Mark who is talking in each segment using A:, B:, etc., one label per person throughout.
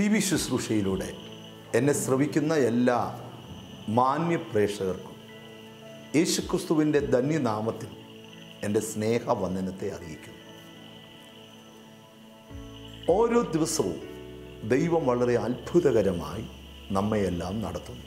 A: TV ശുശ്രൂഷയിലൂടെ എന്നെ ശ്രവിക്കുന്ന എല്ലാ മാന്യ പ്രേക്ഷകർക്കും യേശുക്രിസ്തുവിൻ്റെ ധന്യനാമത്തിൽ എൻ്റെ സ്നേഹവന്ദനത്തെ അറിയിക്കുന്നു. ഓരോ ദിവസവും ദൈവം വളരെ അത്ഭുതകരമായി നമ്മയെല്ലാം നടത്തുന്നു.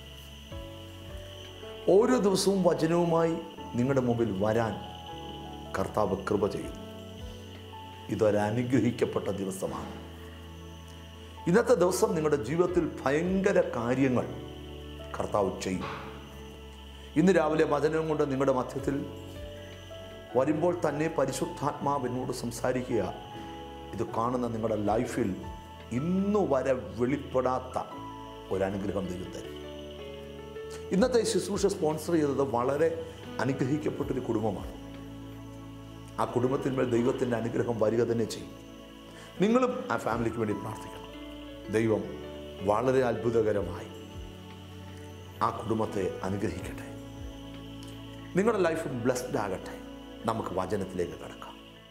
A: ഓരോ ദിവസവും വചനവുമായി നിങ്ങളുടെ മുമ്പിൽ വരാൻ കർത്താവ് കൃപ ചെയ്യുന്നു. ഇതൊരനുഗ്രഹിക്കപ്പെട്ട ദിവസമാണ്. ഇന്നത്തെ ദിവസം നിങ്ങളുടെ ജീവിതത്തിൽ ഭയങ്കര കാര്യങ്ങൾ കർത്താവ് ചെയ്യും. ഇന്ന് രാവിലെ വചനം കൊണ്ട് നിങ്ങളുടെ മധ്യത്തിൽ വരുമ്പോൾ തന്നെ പരിശുദ്ധാത്മാവിനോട് സംസാരിക്കുക. ഇത് കാണുന്ന നിങ്ങളുടെ ലൈഫിൽ ഇന്നു വരെ വെളിപ്പെടാത്ത ഒരനുഗ്രഹം ദൈവം തരും. ഇന്നത്തെ ശുശ്രൂഷ സ്പോൺസർ ചെയ്തത് വളരെ അനുഗ്രഹിക്കപ്പെട്ടൊരു കുടുംബമാണ്. ആ കുടുംബത്തിന്മേൽ ദൈവത്തിൻ്റെ അനുഗ്രഹം വരിക തന്നെ ചെയ്യും. നിങ്ങളും ആ ഫാമിലിക്ക് വേണ്ടി പ്രാർത്ഥിക്കണം. ദൈവം വളരെ അത്ഭുതകരമായി ആ കുടുംബത്തെ അനുഗ്രഹിക്കട്ടെ. നിങ്ങളുടെ ലൈഫ് ബ്ലെസ്ഡ് ആകട്ടെ. നമുക്ക് വചനത്തിലേക്ക് കടക്കാം.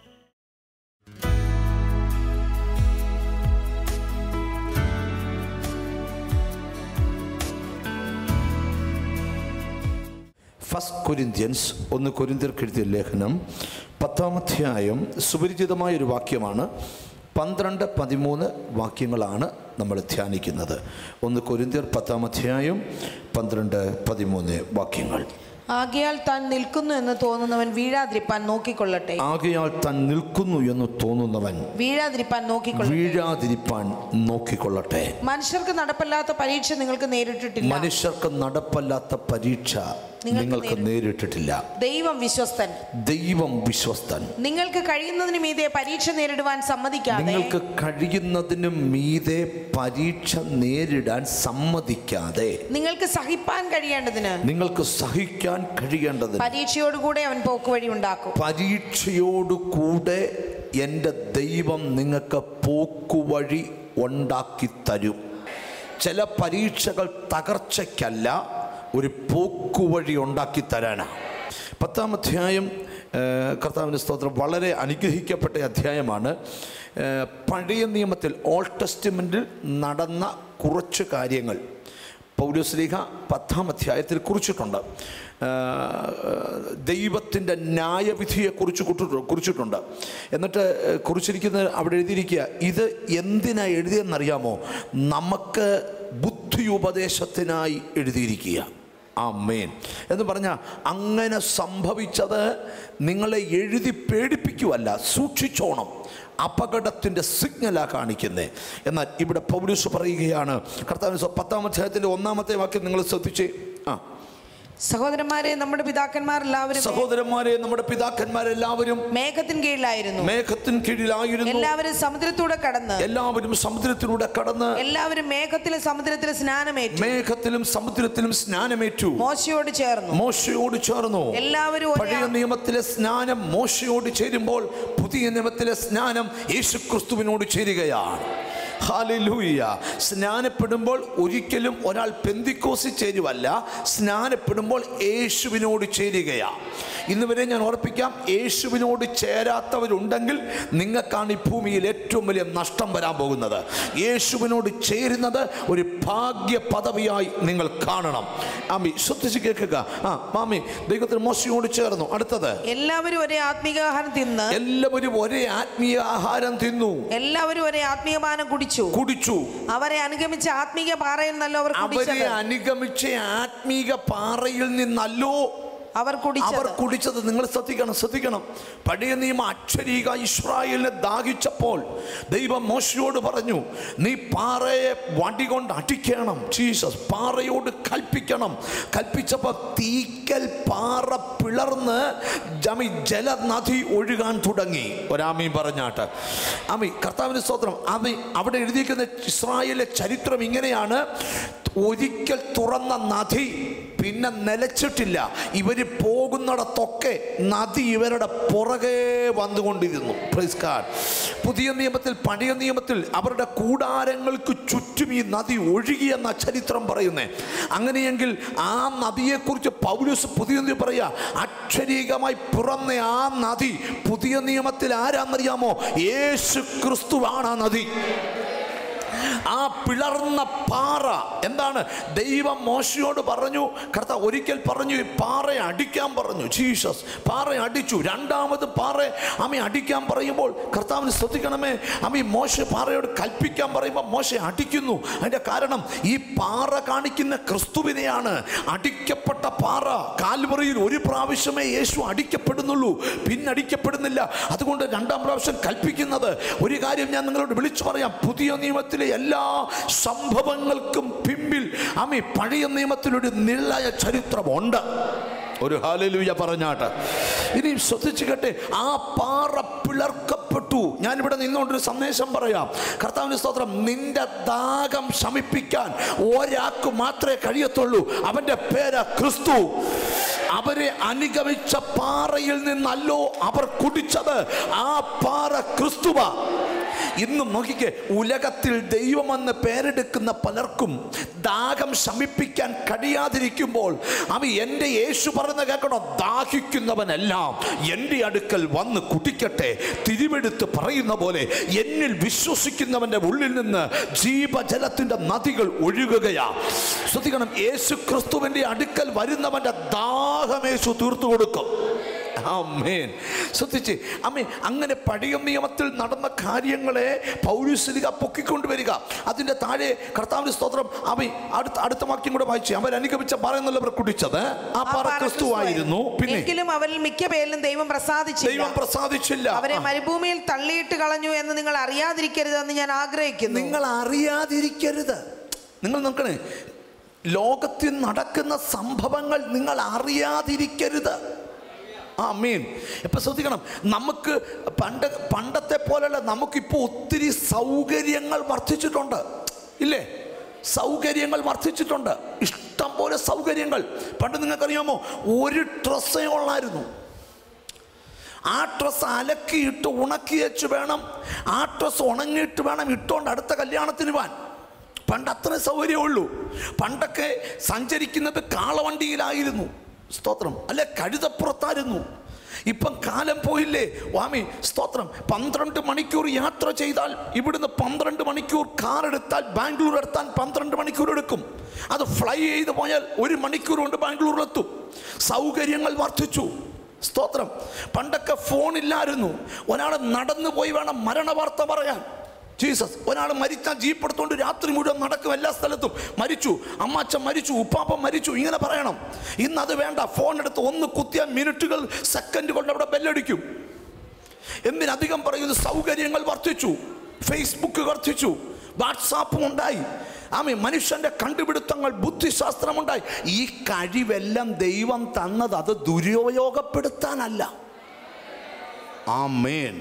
A: ഫസ്റ്റ് കൊരിന്ത്യൻസ് 1 കൊരിന്ത്യർക്ക് എഴുതിയ ലേഖനം 10-ാം അധ്യായം സുപരിചിതമായൊരു വാക്യമാണ്. 12-13 വാക്യങ്ങളാണ് നമ്മൾ ധ്യാനിക്കുന്നത്. 1 കൊരിന്ത്യർ 10-ാം അധ്യായം 12-13 വാക്യങ്ങൾ.
B: ആകയാൽ താൻ നിൽക്കുന്നു എന്ന് തോന്നുന്നവൻ വീഴാതിരിപ്പാൻ നോക്കിക്കൊള്ളട്ടെ.
A: ആകയാൽ താൻ നിൽക്കുന്നു എന്ന് തോന്നുന്നവൻ
B: വീഴാതിരിപ്പാൻ
A: നോക്കിക്കൊള്ളട്ടെ.
B: മനുഷ്യർക്ക് നടപ്പല്ലാത്ത പരീക്ഷ നിങ്ങൾക്ക് നേരിട്ടിട്ടില്ല.
A: മനുഷ്യർക്ക് നടപ്പല്ലാത്ത പരീക്ഷ നിങ്ങൾക്ക് നേരിട്ടിട്ടില്ല.
B: ദൈവം വിശ്വസ്തൻ. നിങ്ങൾക്ക് കഴിയുന്നതിന് മീതെ പരീക്ഷ നേരിടുവാൻ സമ്മതിക്കാതെ നിങ്ങൾക്ക് സഹിക്കാൻ കഴിയേണ്ടതിന് പരീക്ഷയോടുകൂടെ അവൻ പോക്കുവഴി ഉണ്ടാക്കും.
A: പരീക്ഷയോടുകൂടെ എൻ്റെ ദൈവം നിങ്ങൾക്ക് പോക്കുവഴി ഉണ്ടാക്കി തരും. ചില പരീക്ഷകൾ തകർച്ചയ്ക്കല്ല, ഒരു പോക്കുവഴി ഉണ്ടാക്കി തരാനാണ്. 10-ാം അധ്യായം കർത്താവിൻ്റെ സ്തോത്രം വളരെ അനുഗ്രഹിക്കപ്പെട്ട അധ്യായമാണ്. പഴയ നിയമത്തിൽ ഓൾഡ് ടെസ്റ്റ്മെൻറ്റിൽ നടന്ന കുറച്ച് കാര്യങ്ങൾ പൗലോസ്ലീഹ 10-ാം അധ്യായത്തിൽ കുറിച്ചിട്ടുണ്ട്. ദൈവത്തിൻ്റെ ന്യായവിധിയെക്കുറിച്ചിട്ടുണ്ട്. എന്നിട്ട് കുറിച്ചിരിക്കുന്നത് അവിടെ എഴുതിയിരിക്കുക. ഇത് എന്തിനാ എഴുതിയെന്നറിയാമോ? നമുക്ക് ബുദ്ധി ഉപദേശത്തിനായി എഴുതിയിരിക്കുക. ആമേൻ എന്ന് പറഞ്ഞാൽ അങ്ങനെ സംഭവിച്ചത് നിങ്ങളെ എഴുതി പേടിപ്പിക്കുവല്ല, സൂക്ഷിച്ചോണം. അപകടത്തിൻ്റെ സിഗ്നലാണ് കാണിക്കുന്നത്. എന്നാൽ ഇവിടെ പൗലോസ് പറയുകയാണ്, കർത്താവിന്റെ 10-ാം അധ്യായത്തിൻ്റെ 1-ാമത്തെ വാക്യം നിങ്ങൾ ശ്രദ്ധിച്ചേ.
B: സഹോദരന്മാരെ, നമ്മുടെ പിതാക്കന്മാരെല്ലാവരും മേഘത്തിൻ കീഴിലായിരുന്നു. എല്ലാവരും സമുദ്രത്തിലൂടെ കടന്ന് എല്ലാവരും മേഘത്തിലും സമുദ്രത്തിലും സ്നാനമേറ്റു. മോശയോട് ചേർന്നു. എല്ലാവരും
A: പഴയ നിയമത്തിലെ സ്നാനം മോശയോട് ചേരുമ്പോൾ പുതിയ നിയമത്തിലെ സ്നാനം യേശുക്രിസ്തുവിനോട് ചേരുകയാണ്. ഹല്ലേലൂയ. സ്നാനപ്പെടുമ്പോൾ ഒരിക്കലും ഒരാൾ പെന്തിക്കോസിൽ ചേരുവല്ല, സ്നാനപ്പെടുമ്പോൾ യേശുവിനോട് ചേരുകയാണ്. ഇന്ന് വരെ ഞാൻ ഓർപ്പിക്കാം, യേശുവിനോട് ചേരാത്തവരുണ്ടെങ്കിൽ നിങ്ങൾക്കാണ് ഈ ഭൂമിയിൽ ഏറ്റവും വലിയ നഷ്ടം വരാൻ പോകുന്നത്. യേശുവിനോട് ചേരുന്നത് ഒരു ഭാഗ്യ പദവിയായി നിങ്ങൾ കാണണം. ആമി ശ്രദ്ധിച്ച് കേൾക്കുക. മാമി, ദൈവത്തിന് മോശയോട് ചേർന്നു. അടുത്തത്,
B: എല്ലാവരും ഒരേ ആത്മീയ ആഹാരം തിന്നു.
A: എല്ലാവരും ഒരേ ആത്മീയ ആഹാരം തിന്നു.
B: എല്ലാവരും ഒരേ ആത്മീയപാനം കുടിച്ചു. അവരെ അനുഗമിച്ച ആത്മീയ പാറയിൽ നിന്നല്ലോ അവർ
A: കുടിച്ചത്. നിങ്ങൾ ശ്രദ്ധിക്കണം. പഴയ നിയമ അക്ഷരീക ഇസ്രായേലിനെ ദാഹിച്ചപ്പോൾ ദൈവം മോശയോട് പറഞ്ഞു, നീ പാറയെ വടികൊണ്ട് അടിക്കണം. ജീസസ് പാറയോട് കൽപ്പിച്ചപ്പോൾ തീക്കൽ പാറ പിളർന്ന് ജലനദി ഒഴുകാൻ തുടങ്ങി. ഒരാമീൻ പറഞ്ഞാട്ട്. ആമി കർത്താവിന്റെ സ്തോത്രം. അവിടെ എഴുതിയിരിക്കുന്ന ഇസ്രായേലിലെ ചരിത്രം ഇങ്ങനെയാണ്. ഒരിക്കൽ തുറന്ന നദി പിന്നെ നിലച്ചിട്ടില്ല. ഇവർ പോകുന്നിടത്തൊക്കെ നദി ഇവരുടെ പുറകെ വന്നുകൊണ്ടിരുന്നു. Praise God. പുതിയ നിയമത്തിൽ, പഴയ നിയമത്തിൽ അവരുടെ കൂടാരങ്ങൾക്ക് ചുറ്റും ഈ നദി ഒഴുകിയെന്ന ചരിത്രം പറയുന്നേ. അങ്ങനെയെങ്കിൽ ആ നദിയെക്കുറിച്ച് പൗലോസ് പുതിയ നിയമത്തിൽ പറയാ, അക്ഷരീകമായി പിറന്ന ആ നദി പുതിയ നിയമത്തിൽ ആരാന്നറിയാമോ? യേശു ക്രിസ്തുവാണ് ആ നദി. ആ പിളർന്ന പാറ എന്താണ്? ദൈവം മോശയോട് പറഞ്ഞു, കർത്താവ് ഒരിക്കൽ പറഞ്ഞു ഈ പാറയെ അടിക്കാൻ പറഞ്ഞു. ജീസസ് പാറയെ അടിച്ചു. രണ്ടാമത് പാറ അടിക്കാൻ പറയുമ്പോൾ കർത്താവിന് ശ്രദ്ധിക്കണമേ, മോശ പാറയോട് കൽപ്പിക്കാൻ പറയുമ്പോൾ മോശ അടിക്കുന്നു. അതിൻ്റെ കാരണം ഈ പാറ കാണിക്കുന്ന ക്രിസ്തുവിനെയാണ്. അടിക്കപ്പെട്ട പാറ കാൽവറിയിൽ ഒരു പ്രാവശ്യമേ യേശു അടിക്കപ്പെടുന്നുള്ളൂ, പിന്നെ അടിക്കപ്പെടുന്നില്ല. അതുകൊണ്ട് രണ്ടാം പ്രാവശ്യം കൽപ്പിക്കുന്നത് ഒരു കാര്യം ഞാൻ നിങ്ങളോട് വിളിച്ചു പറയാം. പുതിയ നിയമത്തിലെ എല്ലാ സംഭവങ്ങൾക്കും പിമ്പിൽ പഴയ നിയമത്തിലൊരു നിഴലായ ചരിത്രമുണ്ട്. ഒരു ഹല്ലേലൂയ പറഞ്ഞാട്ട്. ഇനി ശ്രദ്ധിച്ചു കേട്ടെ, ആ പാറ പിളർക്കപ്പെട്ടു. ഞാനിവിടെ നിന്നുകൊണ്ടൊരു സന്ദേശം പറയാം. കർത്താവിന്റെ സ്തോത്രം. നിന്റെ ദാഹം ശമിപ്പിക്കാൻ ഒരാൾക്ക് മാത്രമേ കഴിയത്തുള്ളൂ. അവന്റെ പേര് ക്രിസ്തു. അവരെ അനുഗമിച്ച പാറയിൽ നിന്നല്ലോ അവർ കുടിച്ചത്. ആ പാറ ക്രിസ്തുവാ. ഇന്നും നോക്കിക്കേ, ഉലകത്തിൽ ദൈവമെന്ന് പേരെടുക്കുന്ന പലർക്കും ദാഹം ശമിപ്പിക്കാൻ കഴിയാതിരിക്കുമ്പോൾ എൻ്റെ യേശു പറയുന്ന കേൾക്കണോ? ദാഹിക്കുന്നവനെല്ലാം എൻ്റെ അടുക്കൽ വന്ന് കുടിക്കട്ടെ. തിരുവെടുത്ത് പറയുന്ന പോലെ എന്നിൽ വിശ്വസിക്കുന്നവൻ്റെ ഉള്ളിൽ നിന്ന് ജീവജലത്തിൻ്റെ നദികൾ ഒഴുകുകയാ. ശ്രദ്ധിക്കണം, യേശു ക്രിസ്തുവിൻ്റെ അടുക്കൽ വരുന്നവൻ്റെ ദാഹം യേശു തീർത്തു കൊടുക്കും. ആമേൻ. ശ്രദ്ധിച്ച് അങ്ങനെ പഴയ നിയമത്തിൽ നടന്ന കാര്യങ്ങളെ പൗലോസ്ലീഹ പൊക്കിക്കൊണ്ടുവരിക. അതിന്റെ താഴെ കർത്താവിന്റെ സ്തോത്രം അടുത്ത വാക്യം കൂടെ വായിച്ചു. അവർ അനുഗമിച്ച പാറ എന്നവർ കുടിച്ചത് ആ പാറ ക്രിസ്തുവായിരുന്നു. പിന്നെ
B: അവരിൽ മിക്ക പേരിലും ദൈവം പ്രസാദിച്ചില്ല. അവരെ മരുഭൂമിയിൽ തള്ളിയിട്ട് കളഞ്ഞു എന്ന് നിങ്ങൾ അറിയാതിരിക്കരുതെന്ന് ഞാൻ ആഗ്രഹിക്കുന്നു.
A: നിങ്ങൾ അറിയാതിരിക്കരുത്. നിങ്ങൾ നോക്കണേ, ലോകത്തിൽ നടക്കുന്ന സംഭവങ്ങൾ നിങ്ങൾ അറിയാതിരിക്കരുത്. ആമേൻ. ഇപ്പം ശ്രദ്ധിക്കണം, നമുക്ക് പണ്ടത്തെ പോലെയല്ല. നമുക്കിപ്പോൾ ഒത്തിരി സൗകര്യങ്ങൾ വർദ്ധിച്ചിട്ടുണ്ട്, ഇല്ലേ? സൗകര്യങ്ങൾ വർദ്ധിച്ചിട്ടുണ്ട്, ഇഷ്ടം പോലെ സൗകര്യങ്ങൾ. പണ്ട് നിങ്ങൾക്കറിയാമോ, ഒരു ഡ്രസ്സേ ഉള്ളായിരുന്നു. ആ ഡ്രസ്സ് അലക്കിയിട്ട് ഉണക്കി വെച്ച് വേണം, ആ ഡ്രസ്സ് ഉണങ്ങിയിട്ട് വേണം ഇട്ടുകൊണ്ട് അടുത്ത കല്യാണത്തിന് പോകാൻ. പണ്ട് അത്ര സൗകര്യമുള്ളൂ. പണ്ടൊക്കെ സഞ്ചരിക്കുന്നത് കാളവണ്ടിയിലായിരുന്നു, സ്തോത്രം, അല്ലെ കഴുതപ്പുറത്തായിരുന്നു. ഇപ്പം കാലം പോയില്ലേ വാമി, സ്തോത്രം. 12 മണിക്കൂർ യാത്ര ചെയ്താൽ ഇവിടുന്ന് 12 മണിക്കൂർ കാർ എടുത്താൽ ബാംഗ്ലൂർ എത്താൻ 12 മണിക്കൂർ എടുക്കും. അത് ഫ്ലൈ ചെയ്ത് പോയാൽ 1 മണിക്കൂർ കൊണ്ട് ബാംഗ്ലൂരിലെത്തും. സൗകര്യങ്ങൾ വർദ്ധിച്ചു, സ്തോത്രം. പണ്ടൊക്കെ ഫോണില്ലായിരുന്നു. ഒരാൾ നടന്നു പോയി വേണം മരണവാർത്ത പറയാൻ. ജീസസ് ഒരാൾ മരിച്ചാൽ ജീപ്പ് എടുത്തുകൊണ്ട് രാത്രി മുഴുവൻ നടക്കും, എല്ലാ സ്ഥലത്തും. മരിച്ചു, അമ്മാച്ചൻ മരിച്ചു, ഉപ്പാപ്പൻ മരിച്ചു, ഇങ്ങനെ പറയണം. ഇന്നത് വേണ്ട, ഫോൺ എടുത്ത് ഒന്ന് കുത്തിയാൽ മിനിറ്റുകൾ സെക്കൻഡ് കൊണ്ട് അവിടെ ബെല്ലടിക്കും. എന്തിനധികം പറയുന്നു, സൗകര്യങ്ങൾ വർദ്ധിച്ചു, ഫേസ്ബുക്ക് വർദ്ധിച്ചു, വാട്സാപ്പും ഉണ്ടായി. മനുഷ്യന്റെ കണ്ടുപിടുത്തങ്ങൾ, ബുദ്ധിശാസ്ത്രമുണ്ടായി. ഈ കഴിവെല്ലാം ദൈവം തന്നത് അത് ദുരുപയോഗപ്പെടുത്താനല്ല. ആമേൻ.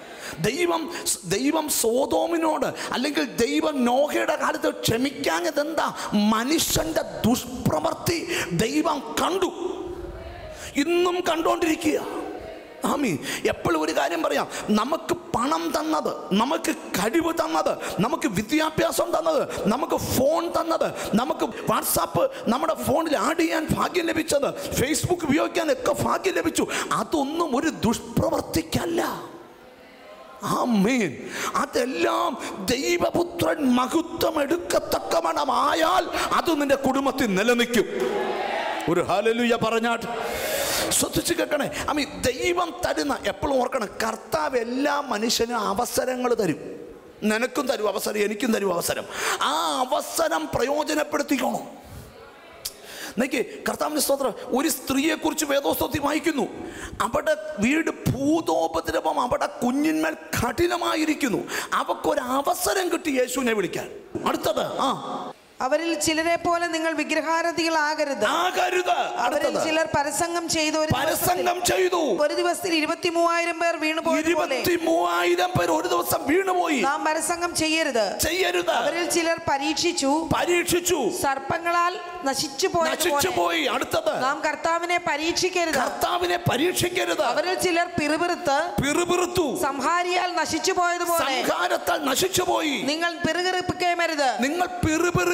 A: ദൈവം സോദോമിനോട് അല്ലെങ്കിൽ ദൈവം നോഹയുടെ കാലത്ത് ക്ഷമിക്കാഞ്ഞത് എന്താ? മനുഷ്യന്റെ ദുഷ്പ്രവൃത്തി ദൈവം കണ്ടു, ഇന്നും കണ്ടുകൊണ്ടിരിക്കുക. എപ്പോഴും ഒരു കാര്യം പറയാം, നമുക്ക് പണം തന്നത്, നമുക്ക് കഴിവ് തന്നത്, നമുക്ക് വിദ്യാഭ്യാസം തന്നത്, നമുക്ക് ഫോൺ തന്നത്, നമുക്ക് വാട്സാപ്പ് നമ്മുടെ ഫോണിൽ ആഡ് ചെയ്യാൻ ഭാഗ്യം ലഭിച്ചത്, ഫേസ്ബുക്ക് ഉപയോഗിക്കാൻ ഒക്കെ ഭാഗ്യം ലഭിച്ചു, അതൊന്നും ഒരു ദുഷ്പ്രവൃത്തിക്കല്ല. ആമേൻ. അതെല്ലാം ദൈവപുത്രൻ മഹത്വം എടുക്കത്തക്കവണ്ണമായാൽ അത് നിന്റെ കുടുംബത്തിൽ നിലനിൽക്കും. ഒരു ഹല്ലേലൂയ പറഞ്ഞാട്ട് ശ്രദ്ധിച്ചു കേൾക്കണേ. ദൈവം തരുന്ന, എപ്പോഴും ഓർക്കണം, കർത്താവ് എല്ലാ മനുഷ്യനും അവസരങ്ങൾ തരും. നിനക്കും തരും അവസരം, എനിക്കും തരും അവസരം. ആ അവസരം പ്രയോജനപ്പെടുത്തിക്കോണം. നോക്കി, കർത്താവിന്റെ സ്തോത്രം. ഒരു സ്ത്രീയെ കുറിച്ച് വേദോസ്തവത്തിൽ വായിക്കുന്നു. അവിടെ വീട് ഭൂതോപദ്രവം, അവിടെ കുഞ്ഞിന്മേൽ കഠിനമായിരിക്കുന്നു. അവക്കൊരു അവസരം കിട്ടി യേശുവിനെ വിളിക്കാൻ. അടുത്തത്,
B: അവരിൽ ചിലരെ പോലെ നിങ്ങൾ വിഗ്രഹാരാധികളാകരുത്. അവരിൽ ചിലർ പരസംഗം ചെയ്തു. ഒരു ദിവസത്തിൽ 23,000 പേർ വീണുപോയി.
A: 23,000 പേർ ഒരു ദിവസം വീണുപോയി.
B: നാം പരസംഗം ചെയ്യരുത്. അവരിൽ ചിലർ പരീക്ഷിച്ചു, സർപ്പങ്ങളാൽ നശിച്ചു പോയി.
A: അടുത്തത്,
B: നാം കർത്താവിനെ പരീക്ഷിക്കരുത്. അവരിൽ ചിലർ പിറുപിറുത്തു, സംഹാരിയാൽ നശിച്ചു പോയതുപോലെ നിങ്ങൾ പിറുപിറുക്കുകയും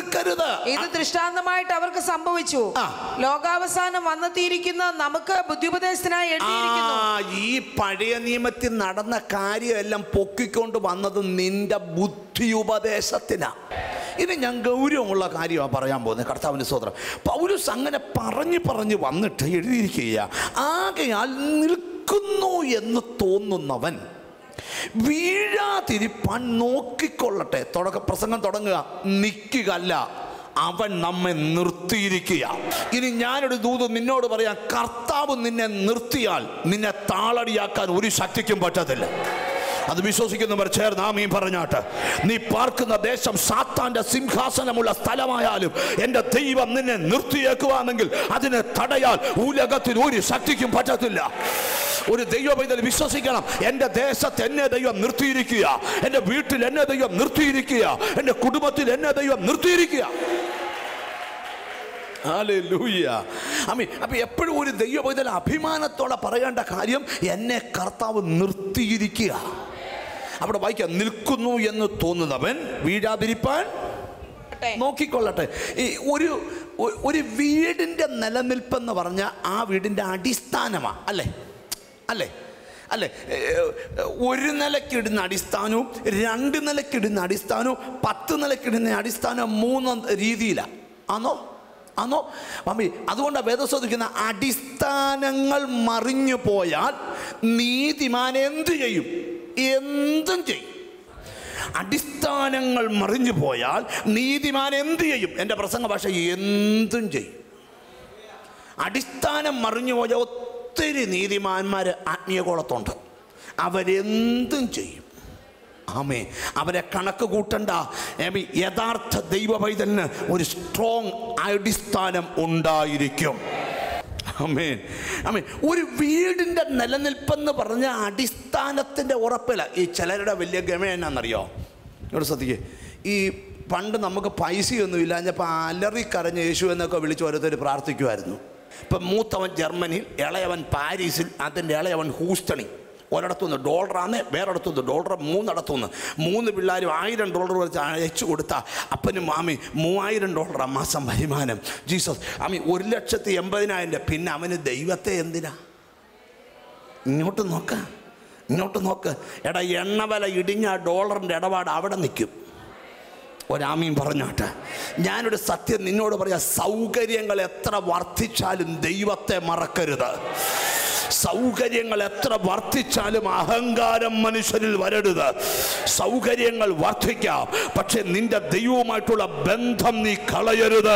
A: നിൽക്കരുത്.
B: ഇത് ദൃഷ്ടാന്തമായിട്ട് അവർക്ക് സംഭവിച്ചു. ലോകാവസാനം വന്നെത്തിയിരിക്കുന്ന നമുക്ക് ബുദ്ധിയുപദേശത്തിനായി എഴുതിയിരിക്കുന്നു.
A: ഈ പഴയ നിയമത്തിൽ നടന്ന കാര്യമെല്ലാം പൊക്കിക്കൊണ്ട് വന്നത് നിന്റെ ബുദ്ധിയുപദേശത്തിനാ. ഇനി ഞാൻ ഗൗരവമുള്ള കാര്യമാണ് പറയാൻ പോകുന്നത്. കർത്താവിന്റെ സ്തോത്രം. പൗലോസ് അങ്ങനെ പറഞ്ഞു വന്നിട്ട് എഴുതിയിരിക്കുക, ആകയാൽ നിൽക്കുന്നു എന്ന് തോന്നുന്നവൻ വീഴാതിരിപ്പാൻ നോക്കിക്കൊള്ളട്ടെ. പ്രസംഗം തുടങ്ങുക, നിൽക്കുകയല്ല, അവൻ നമ്മെ നിർത്തിയിരിക്കുക. ഇനി ഞാനൊരു ദൂത് നിന്നോട് പറയാം, കർത്താവ് നിന്നെ നിർത്തിയാൽ നിന്നെ താളടിയാക്കാൻ ഒരു ശക്തിക്കും പറ്റത്തില്ല. അത് വിശ്വസിക്കുന്നവർ ചേർന്ന് ആമീൻ പറഞ്ഞാട്ട്. നീ പാർക്കുന്ന ദേശം സാത്താന്റെ സിംഹാസനമുള്ള സ്ഥലമായാലും എൻ്റെ ദൈവം നിന്നെ നിർത്തിയേക്കുവാണെങ്കിൽ അതിനെ തടയാൻ ഉലകത്തിൽ ഒരു ശക്തിക്കും പറ്റത്തില്ല. ഒരു ദൈവപൈതൽ വിശ്വസിക്കണം, എൻ്റെ ദേശത്ത് എന്നെ ദൈവം നിർത്തിയിരിക്കുക, എൻ്റെ വീട്ടിൽ എന്നെ ദൈവം നിർത്തിയിരിക്കുക, എൻ്റെ കുടുംബത്തിൽ എന്നെ ദൈവം നിർത്തിയിരിക്കുക. അപ്പൊ എപ്പോഴും ഒരു ദൈവപൈതൽ അഭിമാനത്തോടെ പറയേണ്ട കാര്യം, എന്നെ കർത്താവ് നിർത്തിയിരിക്കുക. അവിടെ വായിക്കാം, നിൽക്കുന്നു എന്ന് തോന്നുന്നവൻ വീഴാതിരിപ്പാൻ നോക്കിക്കൊള്ളട്ടെ. ഈ ഒരു വീടിൻ്റെ നിലനിൽപ്പെന്ന് പറഞ്ഞാൽ ആ വീടിൻ്റെ അടിസ്ഥാനമാണ്. അല്ലേ? ഒരു നിലക്കിടുന്ന അടിസ്ഥാനവും 2 നിലക്കിടുന്ന അടിസ്ഥാനവും 10 നിലക്കിടുന്ന അടിസ്ഥാനവും 3 രീതിയിലാണ്. ആണോ മമ്മി? അതുകൊണ്ടാണ് വേദം ശ്രദ്ധിക്കുന്ന, അടിസ്ഥാനങ്ങൾ മറിഞ്ഞു പോയാൽ നീതിമാൻ എന്ത് ചെയ്യും? എന്തും ചെയ്യും. അടിസ്ഥാനങ്ങൾ മറിഞ്ഞു പോയാൽ നീതിമാൻ എന്ത് ചെയ്യും? എൻ്റെ പ്രസംഗ ഭാഷ, എന്തും ചെയ്യും. അടിസ്ഥാനം മറിഞ്ഞു പോയ ഒത്തിരി നീതിമാന്മാർ ആത്മീയകോളത്തുണ്ട്. അവരെന്തും ചെയ്യും. ആമേ. അവരെ കണക്ക് കൂട്ടണ്ട. യഥാർത്ഥ ദൈവ പൈതലിന് ഒരു സ്ട്രോങ് അടിസ്ഥാനം ഉണ്ടായിരിക്കും. ആമേൻ. ഒരു വീടിൻ്റെ നിലനിൽപ്പെന്ന് പറഞ്ഞ അടിസ്ഥാനത്തിൻ്റെ ഉറപ്പില്ല. ഈ ചിലരുടെ വലിയ ഗമ എന്നാണെന്നറിയോ? ഇവിടെ ശ്രദ്ധിക്കേ, ഈ പണ്ട് നമുക്ക് പൈസയൊന്നും ഇല്ലാഞ്ഞപ്പോൾ അലറിക്കരഞ്ഞ് യേശു എന്നൊക്കെ വിളിച്ച് ഓരോരുത്തർ പ്രാർത്ഥിക്കുമായിരുന്നു. ഇപ്പം മൂത്തവൻ ജർമ്മനിയിൽ, ഇളയവൻ പാരീസിൽ, അതിൻ്റെ ഇളയവൻ ഹൂസ്റ്റണിൽ. ഒരിടത്തുനിന്ന് $1 വേറൊരിടത്തുനിന്ന് $1, 3 3 പിള്ളേരും $1000 വെച്ച് അയച്ചു കൊടുത്താൽ അപ്പനും മാമി $3000 മാസം വരുമാനം. ജീസസ് 1,80,000. പിന്നെ അവന് ദൈവത്തെ എന്തിനാ? ഇങ്ങോട്ട് നോക്ക്. എടാ, എണ്ണ വില ഇടിഞ്ഞ ഡോളറിൻ്റെ ഇടപാട് അവിടെ നിൽക്കും. ഒരാമീൻ പറഞ്ഞാട്ടെ. ഞാനൊരു സത്യം നിന്നോട് പറയാം, സൗകര്യങ്ങൾ എത്ര വർദ്ധിച്ചാലും ദൈവത്തെ മറക്കരുത്. സൗകര്യങ്ങൾ എത്ര വർദ്ധിച്ചാലും അഹങ്കാരം മനുഷ്യരിൽ വരരുത്. സൗകര്യങ്ങൾ വർദ്ധിക്കാം, പക്ഷെ നിന്റെ ദൈവവുമായിട്ടുള്ള ബന്ധം നീ കളയരുത്.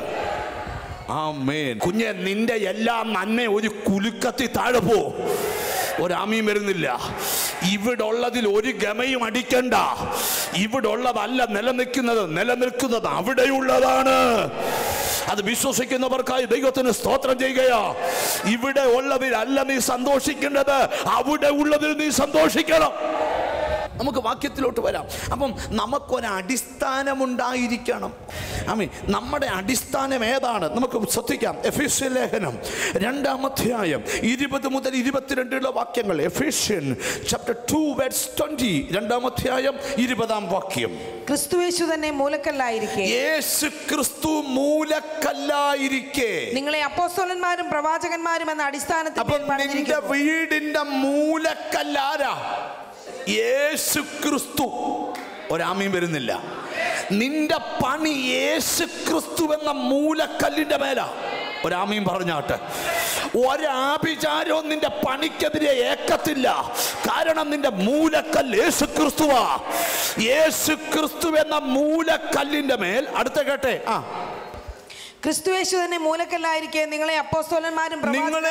A: ആമേൻ. കുഞ്ഞെ, നിന്റെ എല്ലാ നന്മയും ഒരു കുലുക്കത്തി താഴെ പോ. ഒരാമീൻ വരുന്നില്ല. ഇവിടെ ഉള്ളതിൽ ഒരു ഗമയും അടിക്കണ്ട. ഇവിടെ ഉള്ളതല്ല നിലനിൽക്കുന്നത് അവിടെയുള്ളതാണ്. അത് വിശ്വസിക്കുന്നവർക്കായി ദൈവത്തിന് സ്തോത്രം ചെയ്യുകയാ. ഇവിടെ ഉള്ളതിലല്ല നീ സന്തോഷിക്കേണ്ടത്, അവിടെ ഉള്ളതിൽ നീ സന്തോഷിക്കണം. നമുക്ക് വാക്യത്തിലോട്ട് വരാം. അപ്പം നമുക്കൊരടിസ്ഥാനമുണ്ടായിരിക്കണം. നമ്മുടെ അടിസ്ഥാനം ഏതാണ്? നമുക്ക് ശ്രദ്ധിക്കാം. എഫേസ്യ ലേഖനം 2-ാം അധ്യായം 20 മുതൽ 22 വാക്യങ്ങൾ. എഫേസ്യൻ ചാപ്റ്റർ 2 വേഴ്സ് 20, 2-ാം അധ്യായം 20-ാം വാക്യം.
B: ക്രിസ്തുയേശു തന്നെ മൂലക്കല്ലായിരിക്കെ,
A: യേശു ക്രിസ്തു മൂലക്കല്ലായിരിക്കെ
B: നിങ്ങളെ അപ്പോസ്തലന്മാരും പ്രവാചകന്മാരും എന്ന അടിസ്ഥാനത്തിൽ
A: നിന്റെ വീടിന്റെ മൂലക്കല്ലാരാ? യേശു ക്രിസ്തു. ഒരാമീൻ വരുന്നില്ല. നിന്റെ പണി യേശു ക്രിസ്തു എന്ന മൂലക്കല്ലിന്റെ മേലാ. ഒരാമീൻ പറഞ്ഞാട്ടെ. ഒരാഭിചാരവും നിന്റെ പണിക്കെതിരെ ഏക്കത്തില്ല. കാരണം നിന്റെ മൂലക്കല്ല് യേശു ക്രിസ്തുവാ. യേശു ക്രിസ്തു എന്ന മൂലക്കല്ലിന്റെ മേൽ. അടുത്ത കേട്ടെ.
B: ക്രിസ്തുയേശു തന്നെ മൂലക്കല്ലായിരിക്കെ നിങ്ങളെ അപ്പോസ്തലന്മാരും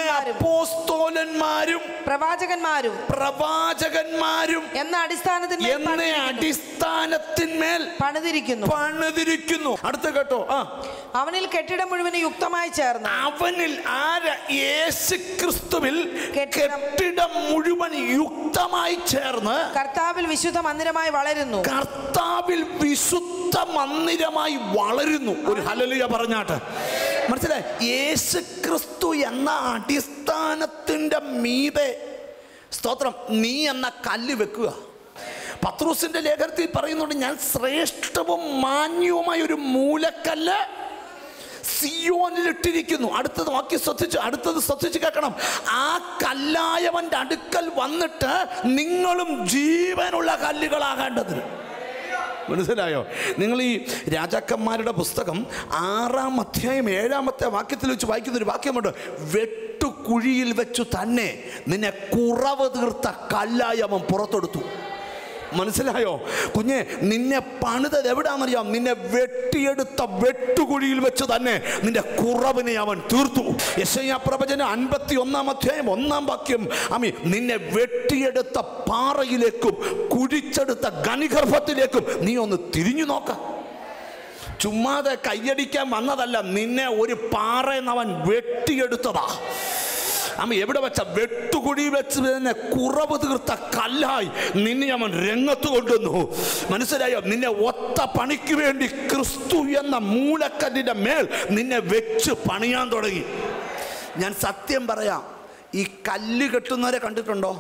B: പ്രവാചകന്മാരും എന്ന അടിസ്ഥാനത്തിന്മേൽ പണിതിരിക്കുന്നു. അടുത്ത കേട്ടോ. അവനിൽ കെട്ടിടം മുഴുവൻ യുക്തമായി ചേർന്ന്. അവനിൽ യേശു ക്രിസ്തുവിൽ കെട്ടിടം മുഴുവൻ യുക്തമായി ചേർന്ന് കർത്താവിൽ വിശുദ്ധ മന്ദിരമായി വളരുന്നു. ഒരു ഹല്ലേലൂയ പറഞ്ഞാട്ടെ. മനസ്സിലായി? യേശു ക്രിസ്തു എന്ന അടിസ്ഥാനത്തിന്റെ മീതെ സ്തോത്രം നീ എന്ന കല്ല് വെക്കുക.
A: പത്രോസിന്റെ ലേഖനത്തിൽ പറയുന്നുണ്ട്, ഞാൻ ശ്രേഷ്ഠവും മാന്യവുമായ ഒരു മൂലക്കല്ല് സിയോനിലിട്ടിരിക്കുന്നു. അടുത്തത് വാക്യം ശ്രദ്ധിച്ച് കേൾക്കണം. ആ കല്ലായവന്റെ അടുക്കൽ വന്നിട്ട് നിങ്ങളും ജീവനുള്ള കല്ലുകളാകേണ്ടതിന്. മനസ്സിലായോ? നിങ്ങൾ ഈ രാജാക്കന്മാരുടെ പുസ്തകം 6-ാം അധ്യായം 7-ാമത്തെ വാക്യത്തിൽ വെച്ച് വായിക്കുന്നൊരു വാക്യമുണ്ട്. വെട്ടുകുഴിയിൽ വെച്ചു തന്നെ നിന്നെ കുറവ് തീർത്ത കല്ലായി അവൻ പുറത്തെടുത്തു. മനസ്സിലായോ കുഞ്ഞെ? നിന്നെ പണിതത് എവിടാന്നറിയാം? നിന്നെ വെട്ടിയെടുത്ത വെട്ടുകുഴിയിൽ വെച്ച് തന്നെ നിന്റെ കുറവിനെ അവൻ തീർത്തു. യെശയ്യാ പ്രവചനം 51-ാം അധ്യായം 1-ാം വാക്യം, നിന്നെ വെട്ടിയെടുത്ത പാറയിലേക്കും കുഴിച്ചെടുത്ത ഖനിഗർഭത്തിലേക്കും നീ ഒന്ന് തിരിഞ്ഞു നോക്ക. ചുമ്മാതെ കയ്യടിക്കാൻ വന്നതല്ല, നിന്നെ ഒരു പാറയെന്നവൻ വെട്ടിയെടുത്തതാ. എവിടെ വെച്ച? വെട്ടുകുഴി വെച്ച് തന്നെ കുറവ് തീർത്ത കല്ലായി നിന്നെ അവൻ രംഗത്ത് കൊണ്ടുവന്നു. മനസ്സിലായോ? നിന്നെ ഒത്ത പണിക്ക് വേണ്ടി ക്രിസ്തു എന്ന മൂലക്കല്ലിന്റെ മേൽ നിന്നെ വെച്ച് പണിയാൻ തുടങ്ങി. ഞാൻ സത്യം പറയാം, ഈ കല്ല് കെട്ടുന്നവരെ കണ്ടിട്ടുണ്ടോ?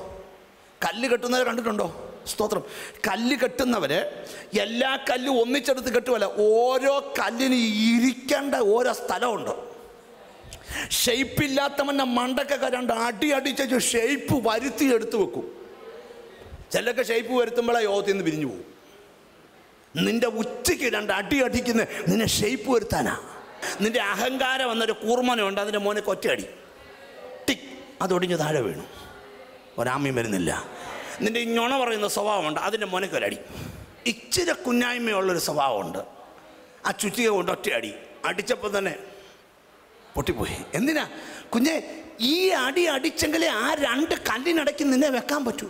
A: സ്തോത്രം. കല്ല് കെട്ടുന്നവര് എല്ലാ കല്ലും ഒന്നിച്ചെടുത്ത് കെട്ടുമല്ല, ഓരോ കല്ലിന് ഇരിക്കേണ്ട ഓരോ സ്ഥലമുണ്ട്. ഷെയ്പ്പില്ലാത്തവൻ്റെ മണ്ടക്കൊക്കെ 2 അടി അടിച്ചു ഷെയ്പ്പ് വരുത്തി എടുത്തു വെക്കും. ചിലൊക്കെ ഷെയ്പ്പ് വരുത്തുമ്പോഴേ യോഗത്തിൽ പിരിഞ്ഞു പോകും. നിന്റെ ഉച്ചയ്ക്ക് 2 അടി അടിക്കുന്ന നിന്നെ ഷെയ്പ്പ് വരുത്താനാ. നിന്റെ അഹങ്കാരം എന്നൊരു കൂർമ്മനുണ്ട്, അതിൻ്റെ മോനെ ഒറ്റയടി ടിക് അതൊടിഞ്ഞ് താഴെ വീണു, ഒരാമ്യം വരുന്നില്ല. നിന്റെ ഈ ഞൊണ പറയുന്ന സ്വഭാവമുണ്ട്, അതിൻ്റെ മോനക്കൊരടി. ഇച്ചിരി കുഞ്ഞായ്മയുള്ളൊരു സ്വഭാവമുണ്ട്, ആ ചുറ്റിക കൊണ്ട് ഒറ്റയടി അടിച്ചപ്പോൾ തന്നെ പൊട്ടിപ്പോയി. എന്തിനാ കുഞ്ഞെ? ഈ അടി അടിച്ചെങ്കിലേ ആ 2 കല്ലിനടയ്ക്ക് നിന്നെ വെക്കാൻ പറ്റൂ.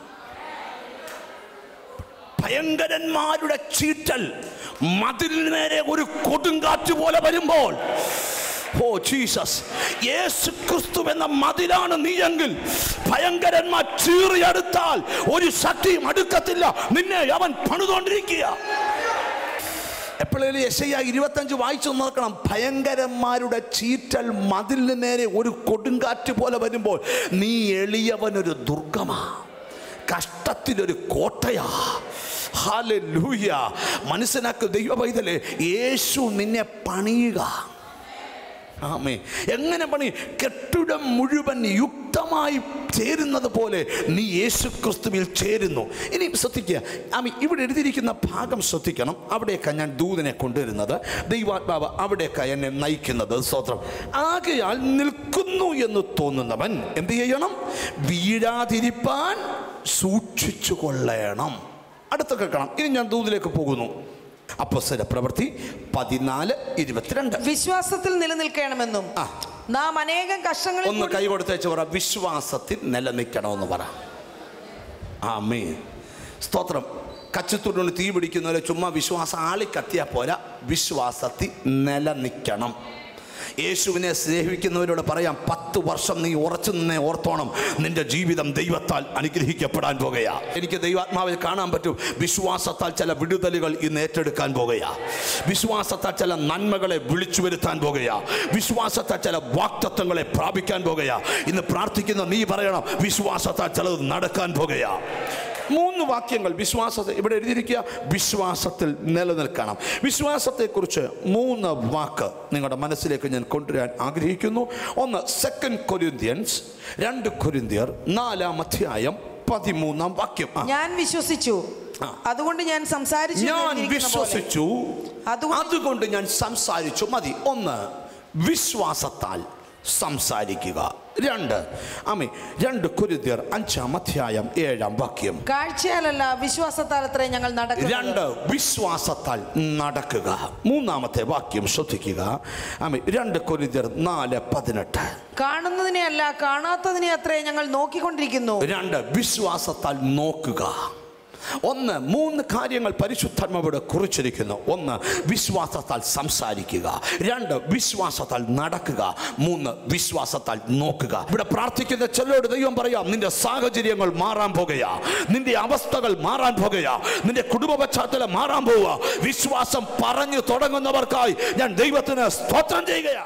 A: ഭയങ്കരന്മാരുടെ ചീറ്റൽ മതിലിന് നേരെ ഒരു കൊടുങ്കാറ്റ് പോലെ വരുമ്പോൾ, ഓ ജീസസ്, യേശു ക്രിസ്തു എന്ന മതിലാണ് നീയെങ്കിൽ ഭയങ്കരന്മാർ ചീറിയെടുത്താൽ ഒരു ശക്തിയും അടുക്കത്തില്ല. നിന്നെ അവൻ പണിതുകൊണ്ടിരിക്കുക. എപ്പോഴേലും യെശയ്യാ 25 വായിച്ചു നോക്കണം. ഭയങ്കരന്മാരുടെ ചീറ്റൽ മതിലിന് നേരെ ഒരു കൊടുങ്കാറ്റ് പോലെ വരുമ്പോൾ നീ എളിയവനൊരു ദുർഗമാ, കഷ്ടത്തിലൊരു കോട്ടയാ. ഹല്ലേലൂയ. മനസ്സിലാക്കുക ദൈവ പൈതലേ, യേശു നിന്നെ പണിയുക. ആമേ. എങ്ങനെ പണി? കെട്ടിടം മുഴുവൻ യുക്തമായി ചേരുന്നത് പോലെ നീ യേശു ക്രിസ്തുവിൽ ചേരുന്നു. ഇനി ശ്രദ്ധിക്കുക, ഇവിടെ എഴുതിയിരിക്കുന്ന ഭാഗം ശ്രദ്ധിക്കണം. അവിടേക്കാണ് ഞാൻ ദൂതനെ കൊണ്ടുവരുന്നത്, ദൈവാത്മാവ് അവിടേക്കാണ് എന്നെ നയിക്കുന്നത്. സ്തോത്രം. ആകയാൽ നിൽക്കുന്നു എന്ന് തോന്നുന്നവൻ എന്ത് ചെയ്യണം? വീഴാതിരിപ്പാൻ സൂക്ഷിച്ചു കൊള്ളണം. അടുത്ത കേൾക്കണം. ഇനി ഞാൻ ദൂതിലേക്ക് പോകുന്നു. അപ്പോസ്തല പ്രവൃത്തി 14:22.
B: വിശ്വാസത്തിൽ നിലനിൽക്കണമെന്നും നാം അനേകം കഷ്ടങ്ങളിൽ.
A: ഒന്ന് കൈ കൊടുത്തേച്ച് പറ, വിശ്വാസത്തിൽ നിലനിൽക്കണമെന്ന് പറ. ആമേൻ. സ്തോത്രം. കച്ചത്തൂരിന് തീ പിടിക്കുന്നവരെ ചുമ്മാ വിശ്വാസം ആളിക്കത്തിയാൽ പോരാ, വിശ്വാസത്തിൽ നിലനിൽക്കണം. യേശുവിനെ സ്നേഹിക്കുന്നവരോട് പറയാം, 10 വർഷം നീ ഉറച്ചു നിന്നെ ഓർത്തോണം, നിന്റെ ജീവിതം ദൈവത്താൽ അനുഗ്രഹിക്കപ്പെടാൻ പോകുകയാ. എനിക്ക് ദൈവാത്മാവിൽ കാണാൻ പറ്റും, വിശ്വാസത്താൽ ചില വിടുതലുകൾ ഇന്ന് ഏറ്റെടുക്കാൻ പോകുകയാ. വിശ്വാസത്താൽ ചില നന്മകളെ വിളിച്ചു വരുത്താൻ പോകുകയാ. വിശ്വാസത്താൽ ചില വാഗ്ദത്തങ്ങളെ പ്രാപിക്കാൻ പോകുകയാ. ഇന്ന് പ്രാർത്ഥിക്കുന്ന നീ പറയണം, വിശ്വാസത്താൽ ചിലത് നടക്കാൻ പോകുകയാ. 3 വാക്യങ്ങൾ വിശ്വാസത്തെ ഇവിടെ എഴുതിയിരിക്കുക. വിശ്വാസത്തിൽ നിലനിൽക്കണം. വിശ്വാസത്തെക്കുറിച്ച് 3 വാക്ക് നിങ്ങളുടെ മനസ്സിലേക്ക് ഞാൻ കൊണ്ടുവരാൻ ആഗ്രഹിക്കുന്നു. ഒന്ന് 2 കൊരിന്ത്യൻസ് 2 കൊരിന്ത്യർ 4-ാം അധ്യായം 13-ാം വാക്യം.
B: ഞാൻ വിശ്വസിച്ചു, അതുകൊണ്ട് ഞാൻ സംസാരിച്ചു.
A: അതുകൊണ്ട് ഞാൻ സംസാരിച്ചു. മതി. 1 വിശ്വാസത്താൽ സംസാരിക്കുക. 2 കൊരിന്ത്യർ 5-ാം അധ്യായം 7-ാം വാക്യം.
B: കാഴ്ചയാലല്ല വിശ്വാസത്താൽ അത്രേ ഞങ്ങൾ നടക്കുക.
A: 2 വിശ്വാസത്താൽ നടക്കുക. 3-ാമത്തെ വാക്യം ശ്രദ്ധിക്കുക. 2 കൊരിന്ത്യർ 4:18.
B: കാണുന്നതിനെ അല്ല കാണാത്തതിനെ അത്രേ ഞങ്ങൾ നോക്കിക്കൊണ്ടിരിക്കുന്നു.
A: 2 വിശ്വാസത്താൽ നോക്കുക. 3 കാര്യങ്ങൾ പരിശുദ്ധാത്മാവിടെ കുറിച്ചിരിക്കുന്നു. 1 വിശ്വാസത്താൽ സംസാരിക്കുക. 2 വിശ്വാസത്താൽ നടക്കുക. 3 വിശ്വാസത്താൽ നോക്കുക. ഇവിടെ പ്രാർത്ഥിക്കുന്ന ചിലരോട് ദൈവം പറയാം, നിന്റെ സാഹചര്യങ്ങൾ മാറാൻ പോകുകയാ, നിന്റെ അവസ്ഥകൾ മാറാൻ പോകുകയാ, നിന്റെ കുടുംബ പശ്ചാത്തലം മാറാൻ പോവുക. വിശ്വാസം പറഞ്ഞു തുടങ്ങുന്നവർക്കായി ഞാൻ ദൈവത്തിന് സ്തോത്രം ചെയ്യുകയാ.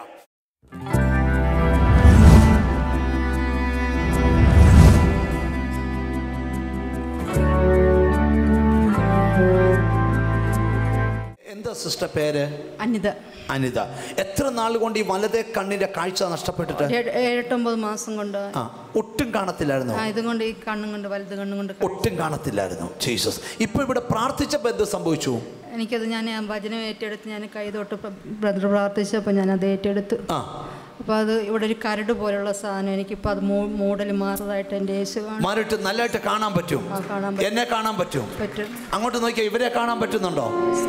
A: എന്താ സിസ്റ്റർ പേര്?
C: അനിത.
A: അനിത, എത്ര നാൾ കൊണ്ട് ഈ വലതേ കണ്ണിന്റെ കാഴ്ച നഷ്ടപ്പെട്ടിട്ട്?
C: 7-9 മാസം കൊണ്ട്.
A: ഒട്ടും കാണത്തില്ലായിരുന്നു.
C: ഇതുകൊണ്ട് ഈ കണ്ണും കൊണ്ട്, വലത് കണ്ണും കൊണ്ട്
A: ഒട്ടും കാണത്തില്ലായിരുന്നു. ജീസസ്. ഇപ്പൊ ഇവിടെ പ്രാർത്ഥിച്ചപ്പോ എന്ത് സംഭവിച്ചു?
C: എനിക്കത് ഞാൻ വചനം ഏറ്റെടുത്ത് ഞാൻ കൈ തൊട്ട് ബ്രദർ പ്രാർത്ഥിച്ചപ്പോൾ ഞാൻ അത് ഏറ്റെടുത്ത്. അപ്പോൾ അത് ഇവിടെ ഒരു കരട് പോലുള്ള സാധനം, എനിക്കിപ്പോൾ അത് മൂടൽ മാറുന്നതായിട്ട് എൻ്റെ യേശു
A: മാറിയിട്ട് നല്ലതായിട്ട് കാണാൻ പറ്റും. എന്നെ കാണാൻ പറ്റും. അങ്ങോട്ട് നോക്കിയാൽ ഇവരെ കാണാൻ പറ്റുന്നുണ്ടോ?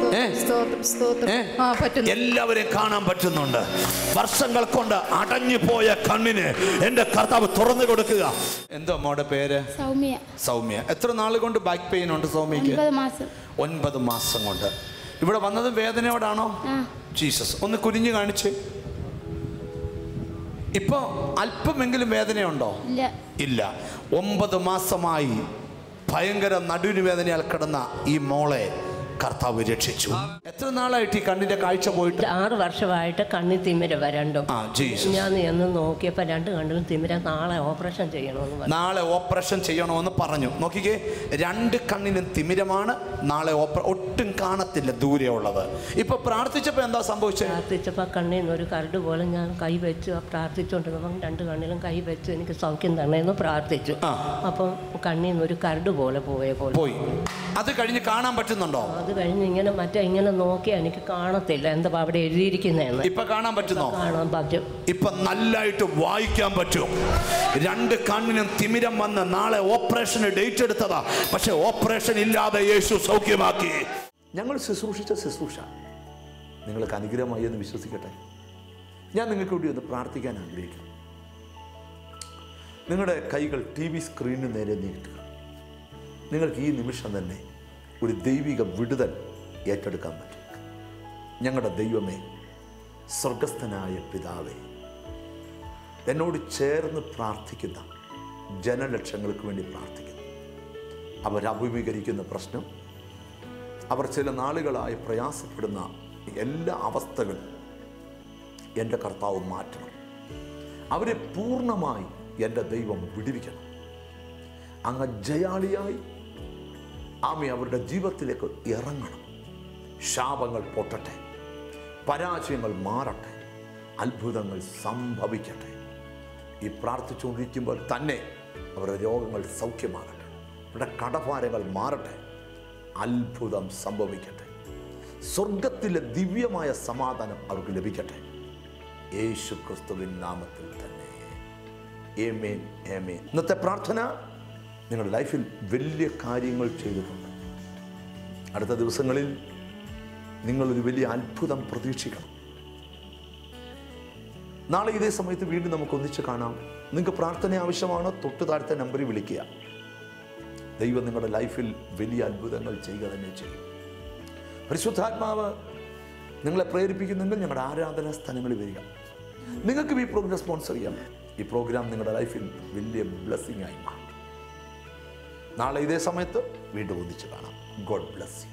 A: എല്ലാവരെയും കാണാൻ പറ്റുന്നുണ്ട്. വർഷങ്ങൾ കൊണ്ട് അടഞ്ഞു പോയ കണ്ണിന് എന്റെ കർത്താവ് തുറന്നു കൊടുക്കുക. എന്തോ മോടെ പേര്?
D: സൗമ്യ.
A: സൗമ്യ. എത്ര നാൾ കൊണ്ട് ബാക്ക് പെയിൻ ഉണ്ട് സൗമ്യക്ക്? 9 മാസം കൊണ്ട്. ഇവിടെ വന്നത് വേദനയോടാണോ? ജീസസ്. ഒന്ന് കുനിഞ്ഞു കാണിച്ച്. ഇപ്പൊ അല്പമെങ്കിലും വേദനയുണ്ടോ? ഇല്ല. 9 മാസമായി ഭയങ്കര നടുവിന് വേദനയാൽ കിടന്ന ഈ മോളെ കർത്താവ് രക്ഷിച്ചു. എത്ര നാളായിട്ട് ഈ കണ്ണിന്റെ കാഴ്ച പോയിട്ട്?
E: 6 വർഷമായിട്ട് കണ്ണിൽ തിമിര വരണ്ടും. ഞാൻ എന്ന് നോക്കിയപ്പോൾ 2 കണ്ണിലും തിമിര. നാളെ ഓപ്പറേഷൻ ചെയ്യണമെന്ന്.
A: നാളെ ഓപ്പറേഷൻ ചെയ്യണമെന്ന് പറഞ്ഞു. നോക്കിക്കേ, 2 കണ്ണിനും തിമിരമാണ്. നാളെ ഒട്ടും കാണത്തില്ല, ദൂരെ ഉള്ളത്. ഇപ്പൊ പ്രാർത്ഥിച്ചപ്പോ എന്താ സംഭവിച്ചത്?
E: പ്രാർത്ഥിച്ചപ്പോൾ കണ്ണിൽ നിന്ന് ഒരു കരട് പോലെ ഞാൻ കൈ വെച്ചു. പ്രാർത്ഥിച്ചുകൊണ്ടിരുന്നപ്പം 2 കണ്ണിലും കൈ വെച്ചു എനിക്ക് സൗഖ്യം തരണമെന്ന് പ്രാർത്ഥിച്ചു. അപ്പം കണ്ണിൽ നിന്ന് ഒരു കരട് പോലെ പോയി.
A: അത് കഴിഞ്ഞ് കാണാൻ പറ്റുന്നുണ്ടോ?
E: അത് കഴിഞ്ഞ് ഇങ്ങനെ ഇങ്ങനെ നോക്കിയാൽ എനിക്ക് കാണത്തില്ല എന്താ അവിടെ എഴുതിയിരിക്കുന്നതെന്ന്.
A: ഇപ്പൊ കാണാൻ പറ്റുന്നോ?
E: കാണാൻ പറ്റും.
A: ഇപ്പൊ നല്ലതായിട്ട് വായിക്കാൻ പറ്റും. 2 കണ്ണിനും തിമിരം വന്ന് നാളെ ഓപ്പറേഷന് ഡേറ്റ് എടുത്തതാ. പക്ഷെ ഓപ്പറേഷൻ ഇല്ലാതെ യേശു സൗഖ്യമാക്കി. ഞങ്ങൾ ശുശ്രൂഷിച്ച ശുശ്രൂഷ നിങ്ങൾക്ക് അനുഗ്രഹമായി എന്ന് വിശ്വസിക്കട്ടെ. ഞാൻ നിങ്ങൾക്ക് വേണ്ടി ഒന്ന് പ്രാർത്ഥിക്കാൻ ആഗ്രഹിക്കുന്നു. നിങ്ങളുടെ കൈകൾ TV സ്ക്രീനിന് നേരെ നീട്ടുക. നിങ്ങൾക്ക് ഈ നിമിഷം തന്നെ ഒരു ദൈവിക വിടുതൽ ഏറ്റെടുക്കാൻ പറ്റും. ഞങ്ങളുടെ ദൈവമേ, സ്വർഗസ്ഥനായ പിതാവേ, എന്നോട് ചേർന്ന് പ്രാർത്ഥിക്കുന്ന ജനലക്ഷങ്ങൾക്ക് വേണ്ടി പ്രാർത്ഥിക്കുന്നു. അവരഭിമുഖീകരിക്കുന്ന പ്രശ്നം, അവർ ചില നാളുകളായി പ്രയാസപ്പെടുന്ന എല്ലാ അവസ്ഥകളും എൻ്റെ കർത്താവ് മാറ്റണം. അവരെ പൂർണ്ണമായി എൻ്റെ ദൈവം വിടുവിക്കണം. അങ്ങ് ജയാളിയായി ആമേ അവരുടെ ജീവിതത്തിലേക്ക് ഇറങ്ങണം. ശാപങ്ങൾ പൊട്ടട്ടെ, പരാജയങ്ങൾ മാറട്ടെ, അത്ഭുതങ്ങൾ സംഭവിക്കട്ടെ. ഈ പ്രാർത്ഥിച്ചുകൊണ്ടിരിക്കുമ്പോൾ തന്നെ അവരുടെ രോഗങ്ങൾ സൗഖ്യമാകട്ടെ, അവരുടെ കടഭാരങ്ങൾ മാറട്ടെ, അത്ഭുതം സംഭവിക്കട്ടെ. സ്വർഗത്തിലെ ദിവ്യമായ സമാധാനം അവർക്ക് ലഭിക്കട്ടെ. യേശു ക്രിസ്തുവിൻ നാമത്തിൽ തന്നെ. ആമേൻ, ആമേൻ. ഇന്നത്തെ പ്രാർത്ഥന നിങ്ങളുടെ ലൈഫിൽ വലിയ കാര്യങ്ങൾ ചെയ്തിട്ടുണ്ട്. അടുത്ത ദിവസങ്ങളിൽ നിങ്ങളൊരു വലിയ അത്ഭുതം പ്രതീക്ഷിക്കണം. നാളെ ഇതേ സമയത്ത് വീണ്ടും നമുക്ക് ഒന്നിച്ച് കാണാം. നിങ്ങൾക്ക് പ്രാർത്ഥന ആവശ്യമാണോ? തൊട്ട് താഴത്തെ നമ്പറിൽ വിളിക്കുക. ദൈവം നിങ്ങളുടെ ലൈഫിൽ വലിയ അത്ഭുതങ്ങൾ ചെയ്യുക തന്നെ ചെയ്യും. പരിശുദ്ധാത്മാവ് നിങ്ങളെ പ്രേരിപ്പിക്കുന്നുണ്ട്. ഞങ്ങളുടെ ആരാധനാ സ്ഥലങ്ങളിൽ വരിക. നിങ്ങൾക്ക് ഈ പ്രോഗ്രാം സ്പോൺസർ ചെയ്യാം. ഈ പ്രോഗ്രാം നിങ്ങളുടെ ലൈഫിൽ വലിയ ബ്ലെസ്സിംഗ് ആയി മാറും. നാളെ ഇതേ സമയത്ത് വീണ്ടും ഒന്നിച്ച് കാണാം. God bless U.